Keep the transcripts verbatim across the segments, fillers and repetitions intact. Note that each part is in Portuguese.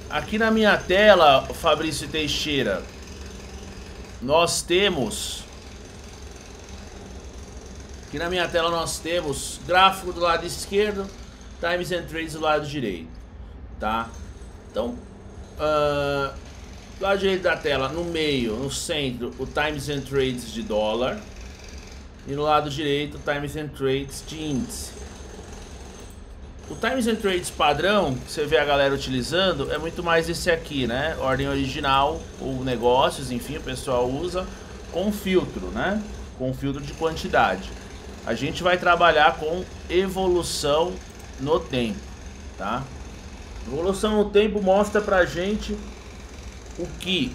aqui na minha tela, Fabrício Teixeira, nós temos... Aqui na minha tela nós temos gráfico do lado esquerdo, Times and Trades do lado direito, tá? Então, uh, do lado direito da tela, no meio, no centro, o Times and Trades de dólar. E no lado direito, o Times and Trades de índice. O Times and Trades padrão, que você vê a galera utilizando, é muito mais esse aqui, né? Ordem original, ou negócios, enfim, o pessoal usa com filtro, né? Com filtro de quantidade. A gente vai trabalhar com evolução no tempo, tá? Evolução no tempo mostra pra gente o que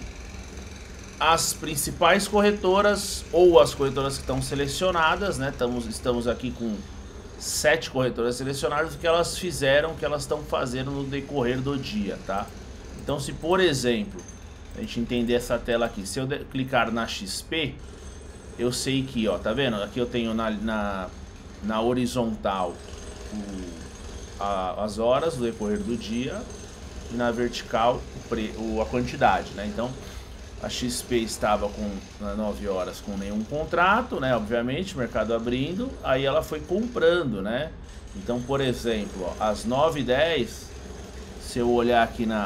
as principais corretoras, ou as corretoras que estão selecionadas, né? Estamos, estamos aqui com sete corretoras selecionadas, o que elas fizeram, o que elas estão fazendo no decorrer do dia, tá? Então, se por exemplo, a gente entender essa tela aqui, se eu clicar na X P, eu sei que, ó, tá vendo? Aqui eu tenho na, na, na horizontal o, a, as horas do decorrer do dia e na vertical o pre, o, a quantidade, né? Então, a X P estava com nove horas com nenhum contrato, né? Obviamente, mercado abrindo, aí ela foi comprando, né? Então, por exemplo, ó, às nove e dez, se eu olhar aqui na,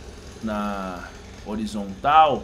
na horizontal,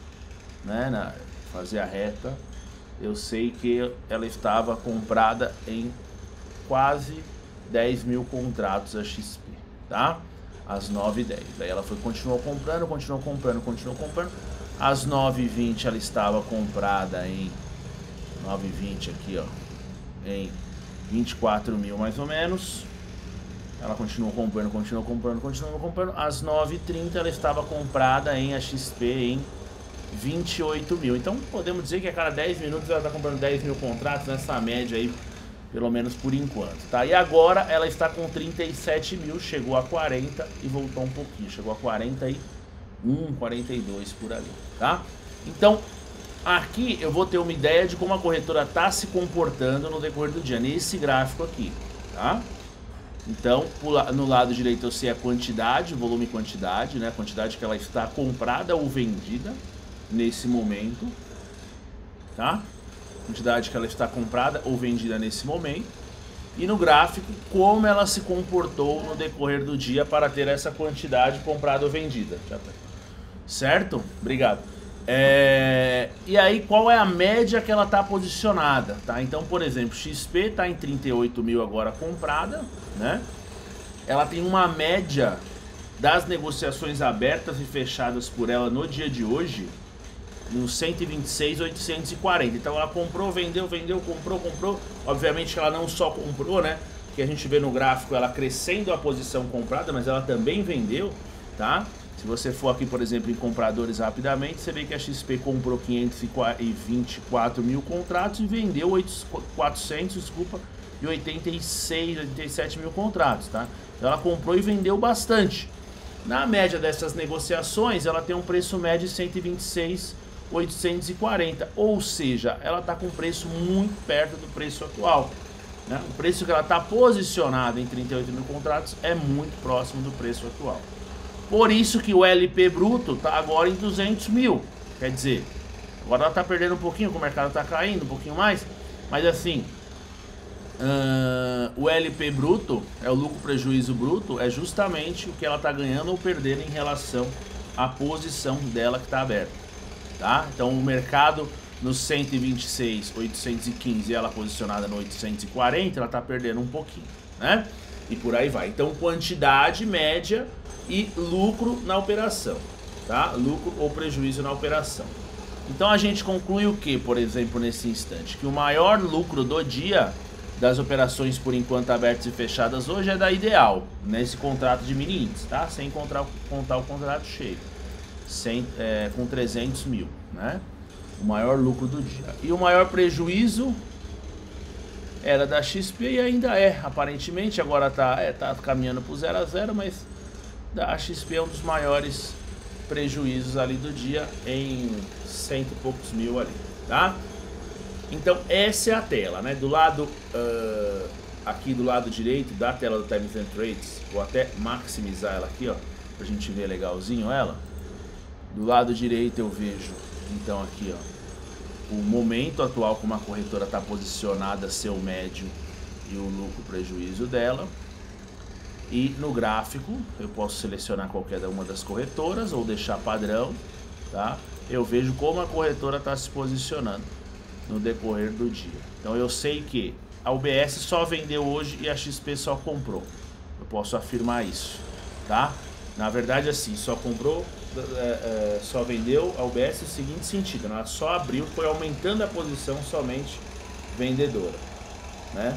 né? Na, fazer a reta, eu sei que ela estava comprada em quase dez mil contratos a X P, tá? Às nove e dez. Aí ela foi, continuou comprando, continuou comprando, continuou comprando. Às nove e vinte ela estava comprada em... nove e vinte aqui, ó. Em vinte e quatro mil mais ou menos. Ela continuou comprando, continuou comprando, continuou comprando. Às nove e trinta ela estava comprada em a X P em vinte e oito mil. Então podemos dizer que a cada dez minutos ela está comprando dez mil contratos nessa média aí, pelo menos por enquanto, tá? E agora ela está com trinta e sete mil, chegou a quarenta e voltou um pouquinho, chegou a quarenta e um, quarenta e dois por ali, tá? Então aqui eu vou ter uma ideia de como a corretora está se comportando no decorrer do dia, nesse gráfico aqui, tá? Então, no lado direito eu sei a quantidade, volume e quantidade, né? A quantidade que ela está comprada ou vendida nesse momento, tá? Quantidade que ela está comprada ou vendida nesse momento. E no gráfico, como ela se comportou no decorrer do dia para ter essa quantidade comprada ou vendida. Certo? Obrigado. É... E aí, qual é a média que ela está posicionada, tá? Então, por exemplo, X P está em trinta e oito mil agora comprada, né? Ela tem uma média das negociações abertas e fechadas por ela no dia de hoje no cento e vinte e seis mil oitocentos e quarenta. Então ela comprou, vendeu, vendeu, comprou, comprou. Obviamente que ela não só comprou, né? Que a gente vê no gráfico ela crescendo a posição comprada, mas ela também vendeu, tá? Se você for aqui, por exemplo, em compradores rapidamente, você vê que a X P comprou quinhentos e vinte e quatro mil contratos e vendeu quatrocentos, desculpa, e oitenta e seis, oitenta e sete mil contratos, tá? Então ela comprou e vendeu bastante. Na média dessas negociações, ela tem um preço médio de cento e vinte e seis mil oitocentos e quarenta, ou seja, ela está com um preço muito perto do preço atual, né? O preço que ela está posicionada em trinta e oito mil contratos é muito próximo do preço atual. Por isso que o L P bruto está agora em duzentos mil, quer dizer, agora ela está perdendo um pouquinho, o mercado está caindo um pouquinho mais, mas assim, uh, o L P bruto, é o lucro prejuízo bruto, é justamente o que ela está ganhando ou perdendo em relação à posição dela que está aberta. Tá? Então o mercado no cento e vinte e seis mil oitocentos e quinze e ela posicionada no oitocentos e quarenta, ela está perdendo um pouquinho, né? E por aí vai. Então quantidade, média e lucro na operação, tá? Lucro ou prejuízo na operação. Então a gente conclui o que, por exemplo, nesse instante? Que o maior lucro do dia das operações por enquanto abertas e fechadas hoje é da Ideal, nesse contrato de mini índice, tá? Sem contar, contar o contrato cheio. Sem, é, com trezentos mil, né? O maior lucro do dia. E o maior prejuízo era da X P e ainda é, aparentemente. Agora tá, é, tá caminhando pro zero a zero, mas da X P é um dos maiores prejuízos ali do dia, em cento e poucos mil ali, tá? Então essa é a tela, né? Do lado, uh, aqui do lado direito da tela do Times and Trades, vou até maximizar ela aqui, ó. pra gente ver legalzinho ela. Do lado direito eu vejo, então aqui ó, o momento atual como a corretora está posicionada, seu médio e o lucro prejuízo dela. E no gráfico eu posso selecionar qualquer uma das corretoras ou deixar padrão, tá? Eu vejo como a corretora está se posicionando no decorrer do dia. Então eu sei que a U B S só vendeu hoje e a X P só comprou. Eu posso afirmar isso, tá? Na verdade assim, só comprou, é, é, só vendeu a U B S no seguinte sentido, ela só abriu, foi aumentando a posição somente vendedora, né?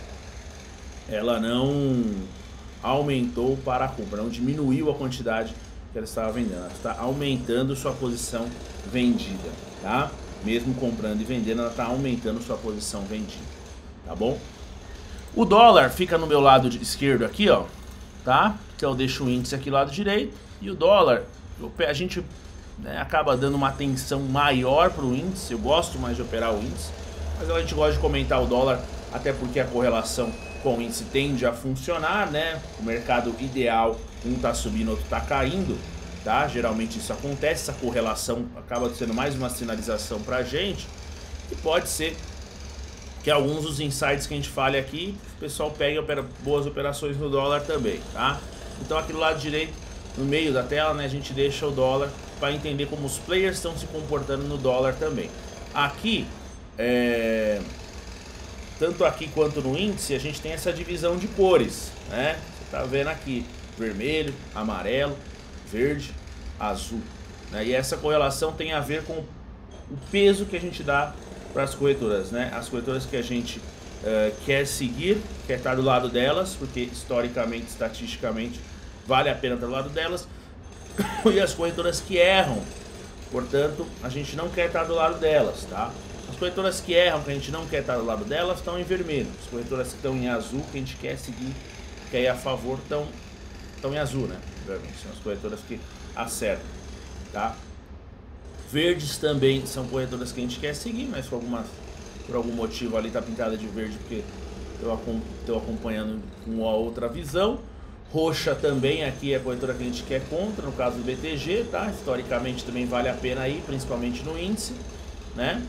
Ela não aumentou para a compra, não diminuiu a quantidade que ela estava vendendo, ela está aumentando sua posição vendida, tá? Mesmo comprando e vendendo, ela está aumentando sua posição vendida, tá bom? O dólar fica no meu lado esquerdo aqui, ó, tá? Então eu deixo o índice aqui do lado direito e o dólar, a gente, né, acaba dando uma atenção maior para o índice, eu gosto mais de operar o índice, mas a gente gosta de comentar o dólar, até porque a correlação com o índice tende a funcionar, né? O mercado ideal, um tá subindo, outro tá caindo, tá? Geralmente isso acontece, essa correlação acaba sendo mais uma sinalização pra gente. E pode ser que alguns dos insights que a gente fale aqui, o pessoal pegue opera, boas operações no dólar também, tá? Então aqui do lado direito, no meio da tela, né, a gente deixa o dólar para entender como os players estão se comportando no dólar também. Aqui, é... tanto aqui quanto no índice, a gente tem essa divisão de cores, né? Você tá vendo aqui, vermelho, amarelo, verde, azul, né? E essa correlação tem a ver com o peso que a gente dá para as corretoras, né? As corretoras que a gente uh, quer seguir, quer estar do lado delas, porque historicamente, estatisticamente, vale a pena estar do lado delas, e as corretoras que erram, portanto, a gente não quer estar do lado delas, tá? As corretoras que erram, que a gente não quer estar do lado delas, estão em vermelho. As corretoras que estão em azul, que a gente quer seguir, quer ir a favor, estão, estão em azul, né? São as corretoras que acertam, tá? Verdes também são corretoras que a gente quer seguir, mas por, alguma, por algum motivo ali está pintada de verde, porque eu estou acompanhando com uma outra visão. Roxa também aqui é a corretora que a gente quer contra, no caso do B T G, tá? Historicamente também vale a pena ir, principalmente no índice, né?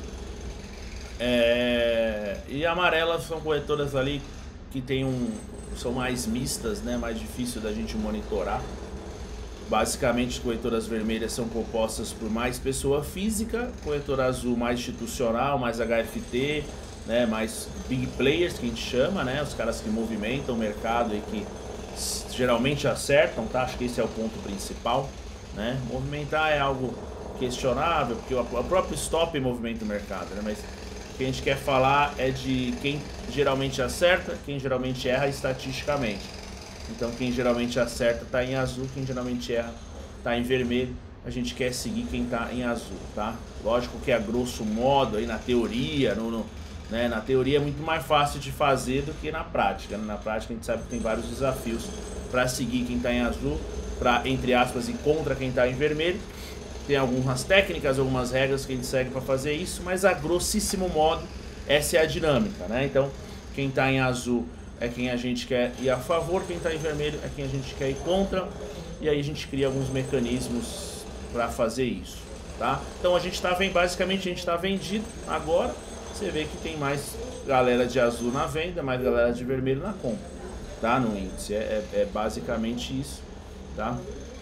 É... E amarelas são corretoras ali que tem um, são mais mistas, né? Mais difícil da gente monitorar. Basicamente, corretoras vermelhas são compostas por mais pessoa física, corretora azul mais institucional, mais H F T, né? Mais big players que a gente chama, né? Os caras que movimentam o mercado e que geralmente acertam, tá? Acho que esse é o ponto principal, né? Movimentar é algo questionável, porque o próprio stop movimenta o mercado, né? Mas o que a gente quer falar é de quem geralmente acerta, quem geralmente erra estatisticamente. Então quem geralmente acerta está em azul, quem geralmente erra está em vermelho. A gente quer seguir quem está em azul, tá? Lógico que a grosso modo, aí na teoria, no, no, né, na teoria é muito mais fácil de fazer do que na prática, né? Na prática a gente sabe que tem vários desafios para seguir quem está em azul, para, entre aspas, ir contra quem está em vermelho. Tem algumas técnicas, algumas regras que a gente segue para fazer isso, mas a grossíssimo modo, essa é a dinâmica, né? Então, quem está em azul é quem a gente quer ir a favor, quem está em vermelho é quem a gente quer ir contra, e aí a gente cria alguns mecanismos para fazer isso, tá? Então a gente está vendo, basicamente a gente está vendido agora, você vê que tem mais galera de azul na venda, mais galera de vermelho na compra, tá? No índice, é, é, é basicamente isso, tá?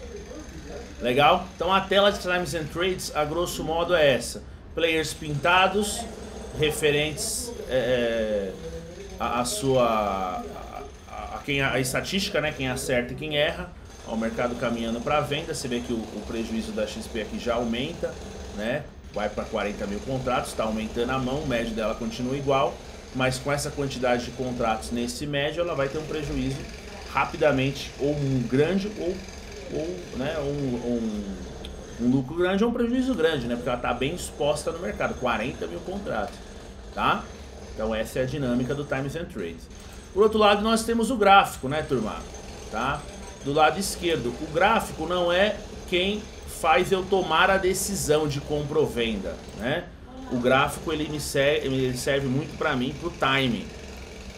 Legal? Então a tela de Times and Trades, a grosso modo, é essa. Players pintados, referentes é, a, a sua... A, a, quem, a estatística, né? Quem acerta e quem erra. Ó, o mercado caminhando para venda. Você vê que o, o prejuízo da X P aqui já aumenta, né? Vai para quarenta mil contratos, está aumentando a mão, o médio dela continua igual. Mas com essa quantidade de contratos nesse médio, ela vai ter um prejuízo rapidamente, ou um grande, ou... ou né, um, um, um lucro grande ou um prejuízo grande, né? Porque ela está bem exposta no mercado, quarenta mil contratos, tá? Então essa é a dinâmica do Times and Trades. Por outro lado, nós temos o gráfico, né, turma? Tá? Do lado esquerdo, o gráfico não é quem faz eu tomar a decisão de compra ou venda, né? O gráfico ele me serve, ele serve muito para mim, para o timing,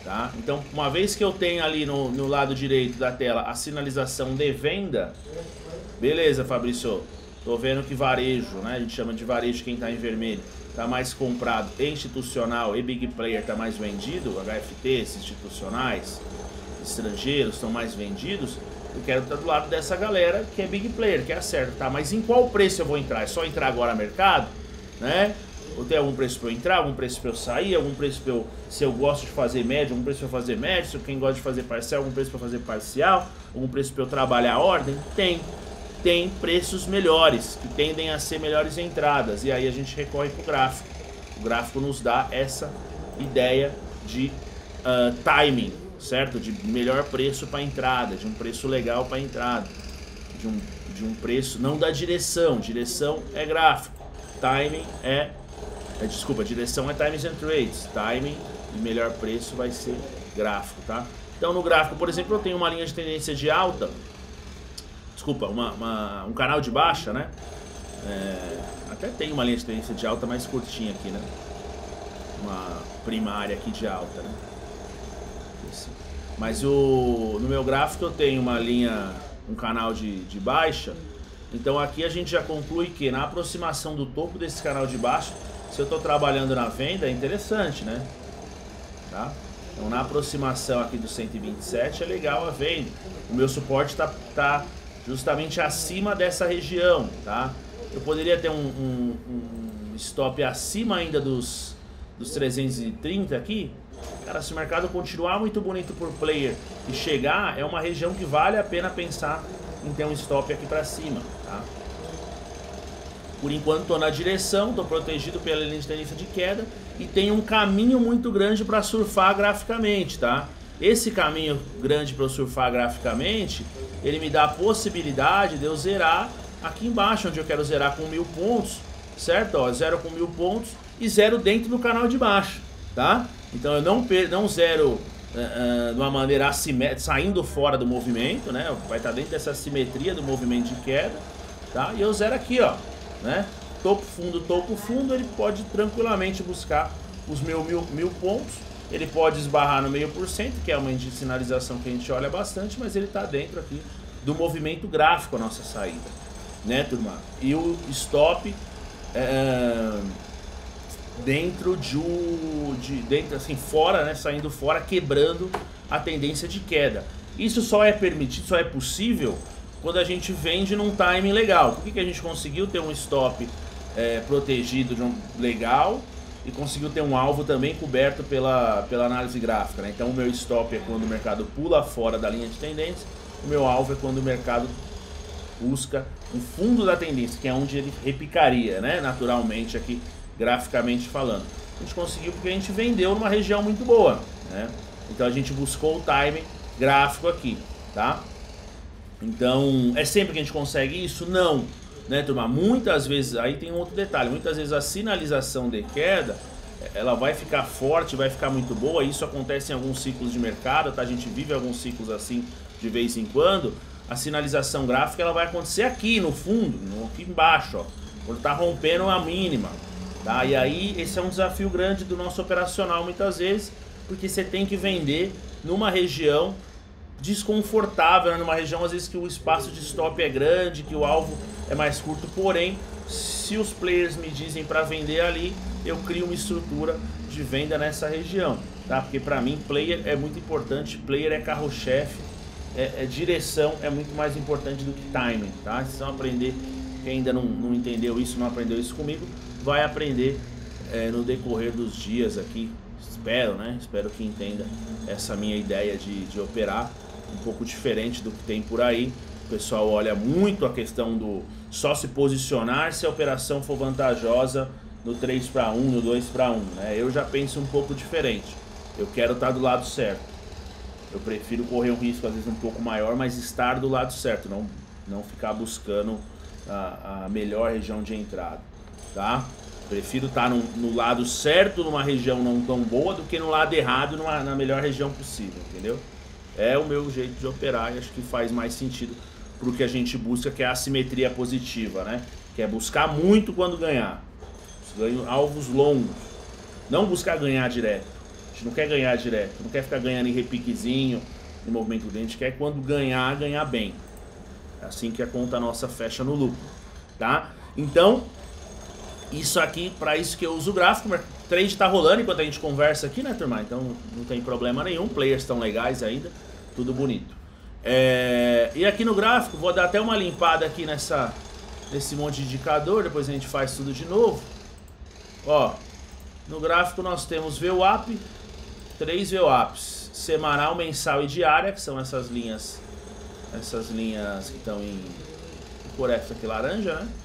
tá? Então, uma vez que eu tenho ali no, no lado direito da tela a sinalização de venda, beleza, Fabrício, tô vendo que varejo, né, a gente chama de varejo quem tá em vermelho, tá mais comprado, institucional e big player tá mais vendido, H F Ts institucionais, estrangeiros estão mais vendidos. Eu quero estar do lado dessa galera que é big player, que é certo, tá? Mas em qual preço eu vou entrar? É só entrar agora no mercado, né? Ou tem algum preço para eu entrar, algum preço para eu sair, algum preço para eu, se eu gosto de fazer médio, algum preço para fazer médio, se quem gosta de fazer parcial, algum preço para fazer parcial, algum preço para eu trabalhar a ordem? Tem. Tem preços melhores, que tendem a ser melhores entradas, e aí a gente recorre para o gráfico. O gráfico nos dá essa ideia de uh, timing, certo? De melhor preço para entrada, de um preço legal para entrada, de um, de um preço, não da direção, direção é gráfico, timing é, é desculpa, direção é times and trades, timing e melhor preço vai ser gráfico, tá? Então no gráfico, por exemplo, eu tenho uma linha de tendência de alta, desculpa, uma, uma, um canal de baixa, né? É, até tem uma linha de tendência de alta mais curtinha aqui, né? Uma primária aqui de alta, né? Mas o, no meu gráfico eu tenho uma linha, um canal de, de baixa. Então aqui a gente já conclui que na aproximação do topo desse canal de baixa, se eu estou trabalhando na venda, é interessante, né? Tá? Então na aproximação aqui do cento e vinte e sete é legal a venda. O meu suporte está tá justamente acima dessa região, tá? Eu poderia ter um, um, um stop acima ainda dos, dos trezentos e trinta aqui. Cara, se o mercado continuar muito bonito por player e chegar, é uma região que vale a pena pensar em ter um stop aqui para cima, tá? Por enquanto estou na direção, estou protegido pela linha de tendência de queda e tem um caminho muito grande para surfar graficamente, tá? Esse caminho grande para eu surfar graficamente, ele me dá a possibilidade de eu zerar aqui embaixo, onde eu quero zerar com mil pontos, certo? Ó, zero com mil pontos e zero dentro do canal de baixo, tá? Então eu não, não zero uh, uh, de uma maneira assimétrica, saindo fora do movimento, né? Vai estar dentro dessa simetria do movimento de queda, tá? E eu zero aqui, ó, né? Topo fundo, topo fundo, ele pode tranquilamente buscar os mil, mil, mil pontos. Ele pode esbarrar no meio por cento, que é uma sinalização que a gente olha bastante, mas ele está dentro aqui do movimento gráfico a nossa saída, né, turma? E o stop é, dentro de, de dentro assim fora, né, saindo fora, quebrando a tendência de queda. Isso só é permitido, só é possível quando a gente vende num timing legal. Por que, que a gente conseguiu ter um stop é, protegido de um legal e conseguiu ter um alvo também coberto pela, pela análise gráfica, né? Então o meu stop é quando o mercado pula fora da linha de tendência, o meu alvo é quando o mercado busca o fundo da tendência, que é onde ele repicaria, né? Naturalmente aqui, graficamente falando. A gente conseguiu porque a gente vendeu numa região muito boa, né? Então a gente buscou o timing gráfico aqui, tá? Então, é sempre que a gente consegue isso? Não, né, turma? Muitas vezes, aí tem um outro detalhe, muitas vezes a sinalização de queda, ela vai ficar forte, vai ficar muito boa, isso acontece em alguns ciclos de mercado, tá? A gente vive alguns ciclos assim de vez em quando. A sinalização gráfica, ela vai acontecer aqui no fundo, no, aqui embaixo, ó, quando tá rompendo a mínima, tá? E aí, esse é um desafio grande do nosso operacional muitas vezes, porque você tem que vender numa região desconfortável, né? Numa região às vezes que o espaço de stop é grande, que o alvo é mais curto, porém, se os players me dizem para vender ali, eu crio uma estrutura de venda nessa região, tá? Porque para mim player é muito importante, player é carro-chefe, é, é direção é muito mais importante do que timing, tá? Vocês vão aprender, quem ainda não, não entendeu isso, não aprendeu isso comigo, vai aprender é, no decorrer dos dias aqui, espero, né? Espero que entenda essa minha ideia de, de operar, um pouco diferente do que tem por aí. O pessoal olha muito a questão do só se posicionar se a operação for vantajosa no três para um, no dois para um, né? Eu já penso um pouco diferente. Eu quero estar do lado certo. Eu prefiro correr um risco às vezes um pouco maior, mas estar do lado certo, não, não ficar buscando a, a melhor região de entrada, tá? Prefiro estar no, no lado certo numa região não tão boa do que no lado errado numa, na melhor região possível, entendeu? É o meu jeito de operar e acho que faz mais sentido pro que a gente busca, que é a assimetria positiva, né? Que é buscar muito quando ganhar. Ganho alvos longos. Não buscar ganhar direto. A gente não quer ganhar direto, não quer ficar ganhando em repiquezinho, em movimento grande, a gente quer quando ganhar, ganhar bem. É assim que a conta nossa fecha no lucro, tá? Então, isso aqui, para isso que eu uso o gráfico, o trade tá rolando enquanto a gente conversa aqui, né, turma? Então não tem problema nenhum, players estão legais ainda, tudo bonito. É... E aqui no gráfico, vou dar até uma limpada aqui nessa, nesse monte de indicador, depois a gente faz tudo de novo. Ó, no gráfico nós temos V WAP, três V WAPs, semanal, mensal e diária, que são essas linhas, essas linhas que estão em cor F aqui laranja, né?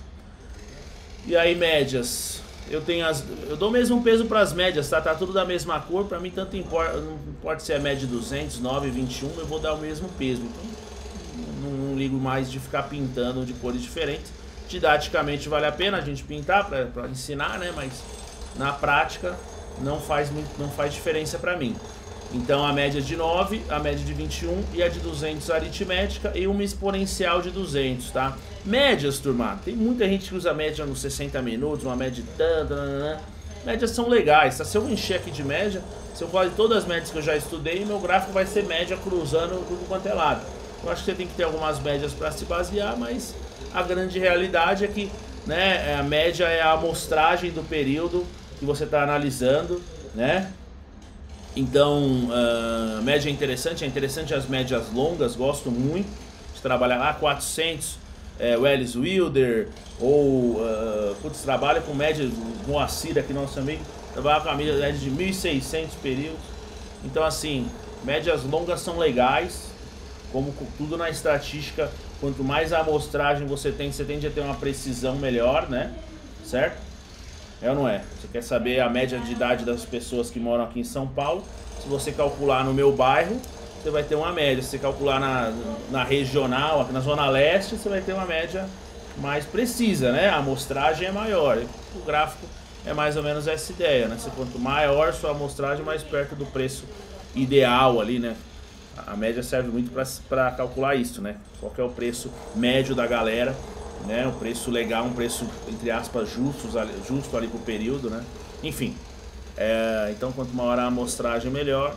E aí médias, eu tenho as, eu dou o mesmo peso para as médias, tá? Tá tudo da mesma cor, para mim tanto importa, não importa se é média duzentos, nove, vinte e um, eu vou dar o mesmo peso. Então não, não ligo mais de ficar pintando de cores diferentes. Didaticamente vale a pena a gente pintar para ensinar, né? Mas na prática não faz, muito, não faz diferença para mim. Então a média de nove, a média de vinte e um e a de duzentos aritmética e uma exponencial de duzentos, tá? Médias, turma, tem muita gente que usa média nos sessenta minutos, uma média de tanto, médias são legais, tá? Se eu encher aqui de média, se eu fazer todas as médias que eu já estudei, meu gráfico vai ser média cruzando tudo quanto é lado. Eu acho que você tem que ter algumas médias para se basear, mas a grande realidade é que, né, a média é a amostragem do período que você está analisando, né? Então, uh, média é interessante, é interessante as médias longas, gosto muito de trabalhar lá, quatrocentos, é, o Ellis Wilder, ou, uh, putz, trabalha com média, o Moacir aqui, nosso amigo, trabalha com a média de mil e seiscentos períodos. Então, assim, médias longas são legais, como tudo na estatística, quanto mais a amostragem você tem, você tende a ter uma precisão melhor, né? Certo? É ou não é? Você quer saber a média de idade das pessoas que moram aqui em São Paulo? Se você calcular no meu bairro, você vai ter uma média. Se você calcular na, na regional, aqui na Zona Leste, você vai ter uma média mais precisa, né? A amostragem é maior. O gráfico é mais ou menos essa ideia, né? Se quanto maior sua amostragem, mais perto do preço ideal ali, né? A média serve muito para calcular isso, né? Qual que é o preço médio da galera, né? Um preço legal, um preço, entre aspas, justos, justo ali pro período, né? Enfim, é, então quanto maior a amostragem, melhor,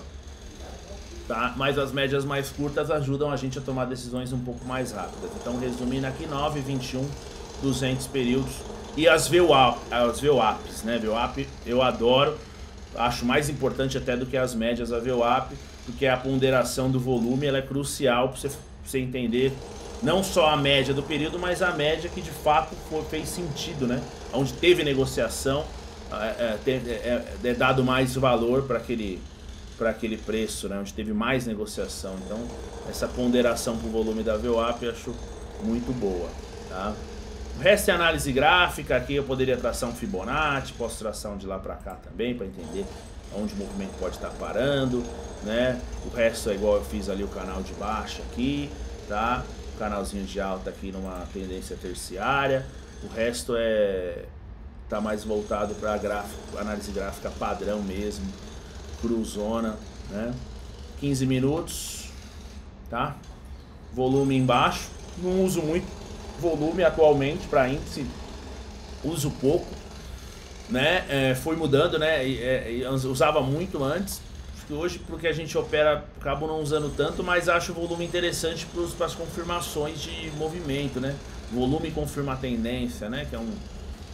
tá? Mas as médias mais curtas ajudam a gente a tomar decisões um pouco mais rápidas. Então, resumindo aqui, nove, vinte e um, duzentos períodos e as V WAP, as V WAPs, né? V WAP eu adoro, acho mais importante até do que as médias a V WAP, porque a ponderação do volume ela é crucial para você, você entender não só a média do período, mas a média que de fato foi, fez sentido, né? Onde teve negociação, é, é, é, é dado mais valor para aquele, para aquele preço, né? Onde teve mais negociação. Então, essa ponderação para o volume da V WAP eu acho muito boa, tá? O resto é análise gráfica. Aqui eu poderia traçar um Fibonacci, posso traçar um de lá para cá também, para entender onde o movimento pode estar parando, né? O resto é igual eu fiz ali o canal de baixa aqui, tá? Canalzinho de alta aqui numa tendência terciária. O resto é tá mais voltado para gráfico, análise gráfica padrão mesmo, cruzona, né? quinze minutos, tá? Volume embaixo. Não uso muito volume atualmente para índice, uso pouco, né? É, foi mudando, né? É, usava muito antes. Hoje, porque a gente opera, acabo não usando tanto, mas acho o volume interessante para as confirmações de movimento, né? Volume confirma a tendência, né? Que é um,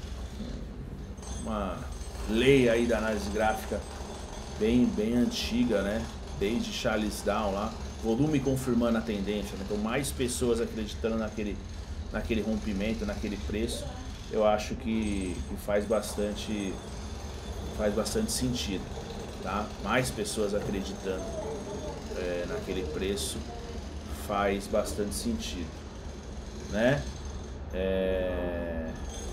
uma lei aí da análise gráfica bem, bem antiga, né? Desde Charles Down lá. Volume confirmando a tendência, né? Então, mais pessoas acreditando naquele, naquele rompimento, naquele preço, eu acho que, que faz bastante, faz bastante sentido. Tá? Mais pessoas acreditando é, naquele preço faz bastante sentido, né? É...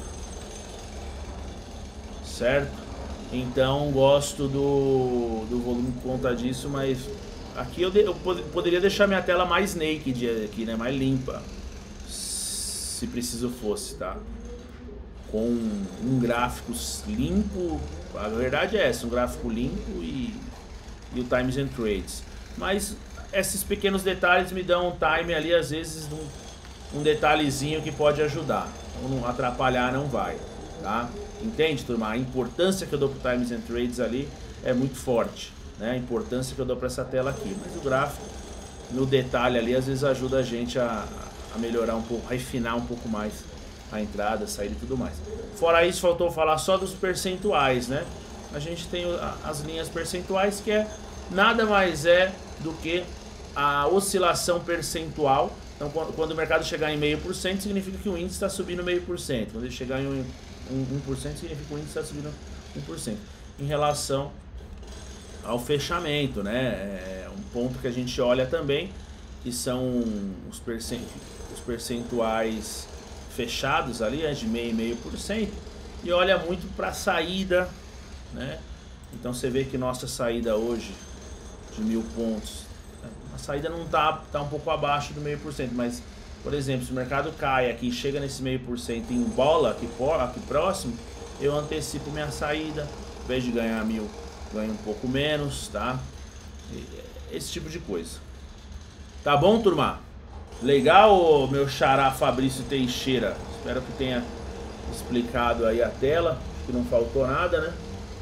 Certo? Então gosto do, do volume por conta disso, mas aqui eu, de, eu pod poderia deixar minha tela mais naked aqui, né? Mais limpa, se preciso fosse, tá? Com um gráfico limpo. A verdade é essa, um gráfico limpo e, e o Times and Trades. Mas esses pequenos detalhes me dão um time ali, às vezes um, um detalhezinho que pode ajudar. Então, não atrapalhar não vai, tá? Entende, turma? A importância que eu dou pro Times and Trades ali é muito forte, né, a importância que eu dou para essa tela aqui. Mas o gráfico, no detalhe ali, às vezes ajuda a gente a, a melhorar um pouco, a refinar um pouco mais a entrada, a saída e tudo mais. Fora isso, faltou falar só dos percentuais, né? A gente tem as linhas percentuais, que é nada mais é do que a oscilação percentual. Então, quando o mercado chegar em meio por cento, significa que o índice está subindo meio por cento. Quando ele chegar em um por cento, significa que o índice está subindo um por cento. Em relação ao fechamento, né? É um ponto que a gente olha também, que são os, percent... os percentuais fechados ali, é de meio e meio por cento, e olha muito para a saída, né? Então você vê que nossa saída hoje de mil pontos, a saída não tá, tá um pouco abaixo do meio por cento, mas, por exemplo, se o mercado cai aqui e chega nesse meio por cento em bola aqui, aqui próximo, eu antecipo minha saída, ao invés de ganhar mil, ganho um pouco menos, tá? Esse tipo de coisa. Tá bom, turma? Legal, meu xará Fabrício Teixeira. Espero que tenha explicado aí a tela, que não faltou nada, né?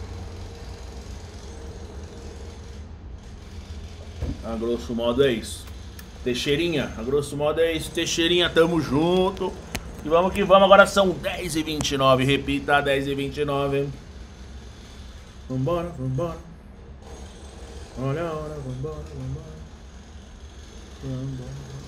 A grosso modo é isso. Teixeirinha, a grosso modo é isso. Teixeirinha, tamo junto. E vamos que vamos, agora são dez e vinte e nove. Repita, dez e vinte e nove. Vambora, vambora. Olha a hora, vambora, vambora. Vambora.